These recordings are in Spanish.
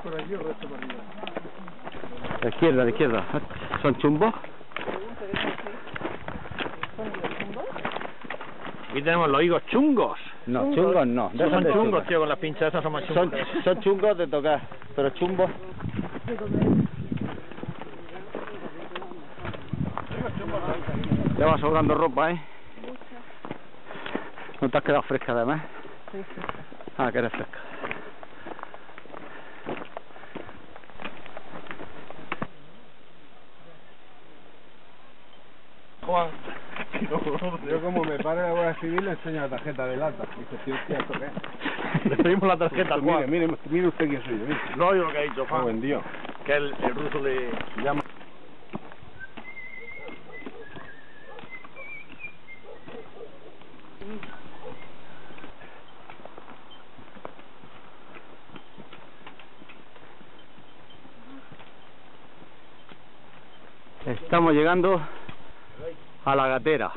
por aquí o resto por arriba? De izquierda, de izquierda. ¿Son chumbos? Aquí tenemos los higos chungos. No, chungos no. Son Déjate chungos, chungos. tío, con las pinchas esas son más chungos. Son chungos de tocar, pero chumbos. Ya va sobrando ropa, ¿eh? ¿No te has quedado fresca además? Sí, sí. Ah, que eres fresca. Juan. Yo como me pare la Guardia Civil le enseño la tarjeta de lata. Dice, tío, hostia, ¿esto qué es? Le pedimos la tarjeta, Pues Juan. mire usted quién soy yo. Mire. No oigo lo que ha dicho, Juan. Buen Dios. Que el ruso le llama. Estamos llegando a la gatera.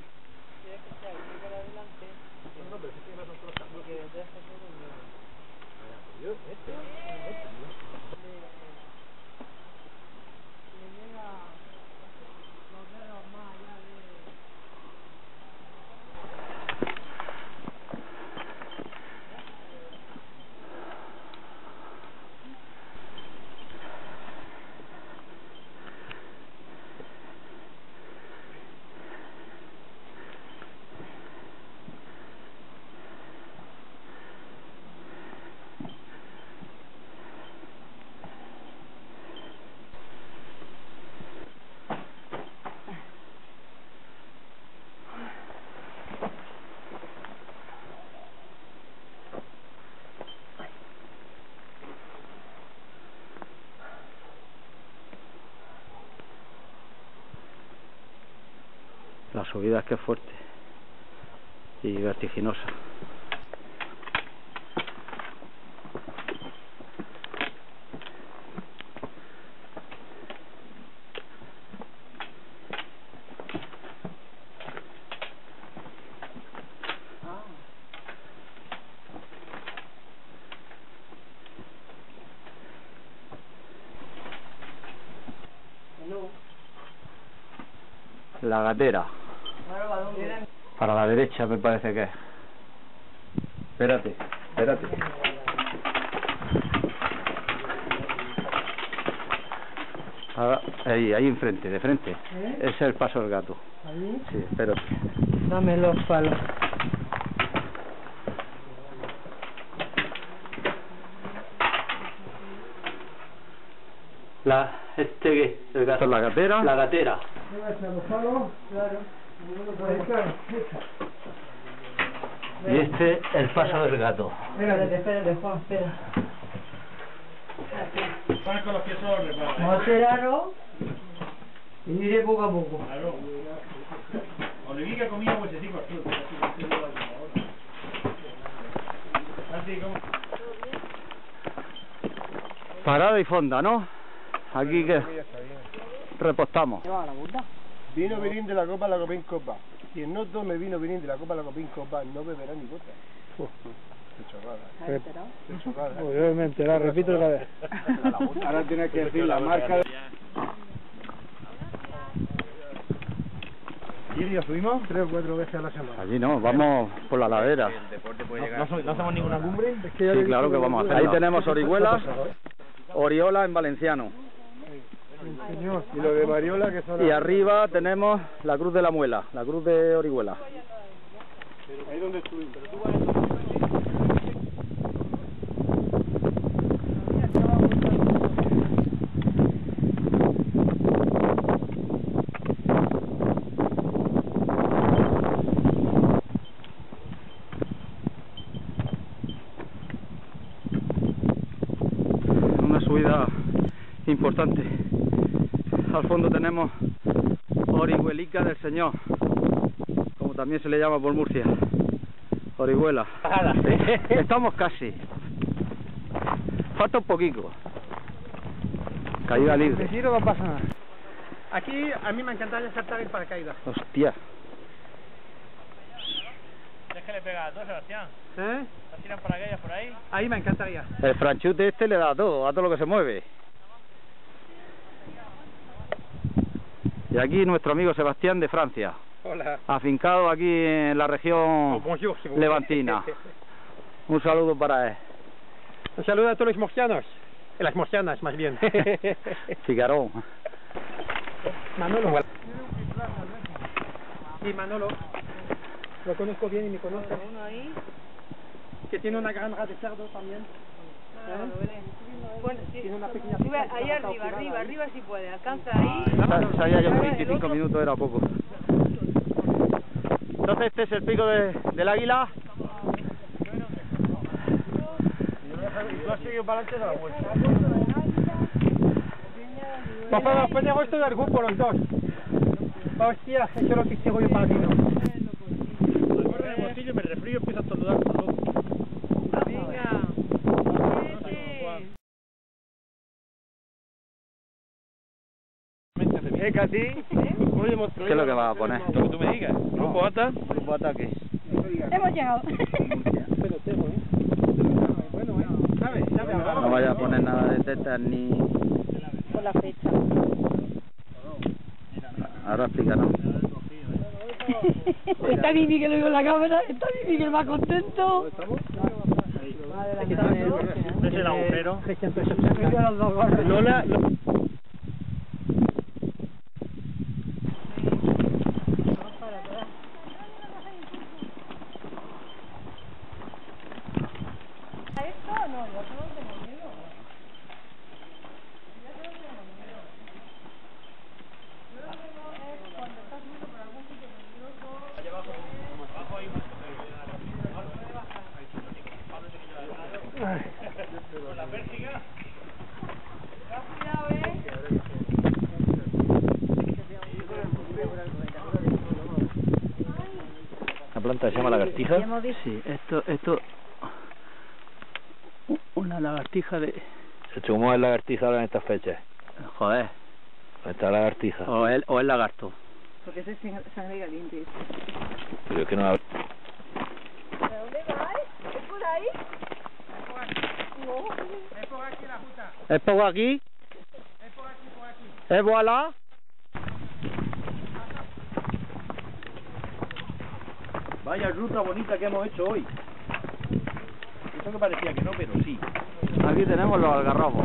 La subida es que es fuerte y vertiginosa. La gatera. Para la derecha me parece que es. Espérate. Ahora, ahí enfrente, de frente. Ese es el paso del gato. ¿Ahí? Sí, espérate. Dame los palos. ¿Qué? El gato. ¿La gatera? La gatera. ¿Los palos? Claro. Y este el paso del gato. Espérate, Juan, espera. Van con los pies solos, Vamos a cerrarlo y iré poco a poco. Claro. Olivica comía huesecitos azul. Así como. Parada y fonda, ¿no? Aquí que repostamos. Vino virín de la copa, la copín copa. Quien no tome vino virín de la copa, la copín copa, no beberá ni gota. Qué chorrada. Qué chorrada. Yo me he enterado, repito otra vez. Ahora tienes que decir la marca de... ¿Y ya subimos? 3 o 4 veces a la semana. Allí no, vamos por la ladera. ¿No hacemos ninguna cumbre? Sí, claro que vamos a hacer. Ahí tenemos Orihuela, Oriola en valenciano. Y lo de Mariola que son... Y arriba tenemos la Cruz de la Muela, la Cruz de Orihuela. Ahí donde estuvimos. Una subida importante. Al fondo tenemos Orihuelica del Señor, como también se le llama por Murcia. Orihuela. Estamos casi. Falta un poquito. Caída libre. Giro no pasa nada. Aquí a mí me encantaría saltar el paracaídas. Hostia. Es que que le pega a todo, Sebastián. ¿Eh? ¿No tiran paracaídas por ahí? Ahí me encantaría. El franchute este le da a todo lo que se mueve. Y aquí nuestro amigo Sebastián de Francia, Hola. afincado aquí en la región Bonjour, si vous levantina. Un saludo para él. Un saludo a todos los murcianos. Las murcianas, más bien. Figarón. Manolo. Sí, Manolo. Lo conozco bien y me conoce. Uno ahí. Que tiene una granja de cerdo también. Bueno, sí, Tiene una pequeña sube finca ahí que está arriba, oxidada arriba si puede. Alcanza ahí. Sabía yo que 25 minutos era poco. Entonces este es el pico del Águila. No has seguido para adelante de la vuelta. Por favor, ponemos todo el grupo los dos. Hostia, eso lo que quiero yo para vino. Acuerdo del bolsillo, me resfrío y empiezo a estornudar como loco. Venga. Casi. ¿Qué es lo que vas a poner? Lo que tú me digas. Grupo ATA. Grupo ataque. Hemos llegado. Pero tengo, Bueno, ¿sabes? No vaya a poner nada de tetas ni... Por la fecha. Ahora explícanos. Está mi Miguel en la cámara, está mi Miguel más contento. ¿Ves el agujero? Lola. ¿La planta se llama lagartija? Sí, esto... Una lagartija de... ¿Cómo es lagartija ahora en estas fechas? Joder. Está lagartija. O el lagarto. Porque ese es sangre caliente. Pero es que no... ¿Pero dónde vais? ¿Es por ahí? No. ¿Es por aquí? ¿Es voilà? Vaya ruta bonita que hemos hecho hoy. Eso que parecía que no, pero sí. Aquí tenemos los algarrobos,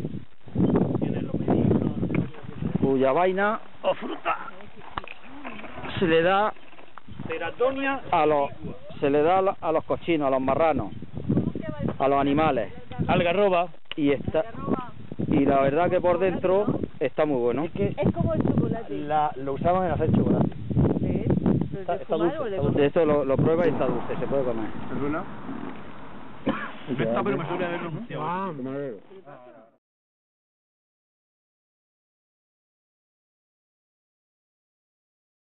cuya vaina o fruta se le da Ceratonia a los cochinos, a los marranos, a los animales, algarroba. y la verdad que por dentro está muy bueno. Es como el chocolate. Lo usaban en hacer chocolate. ¿Ves? Está ¿De fumar o de comer? De esto lo prueba y está dulce, se puede comer. ¿Perdona? Pero me suele haber pronunciado.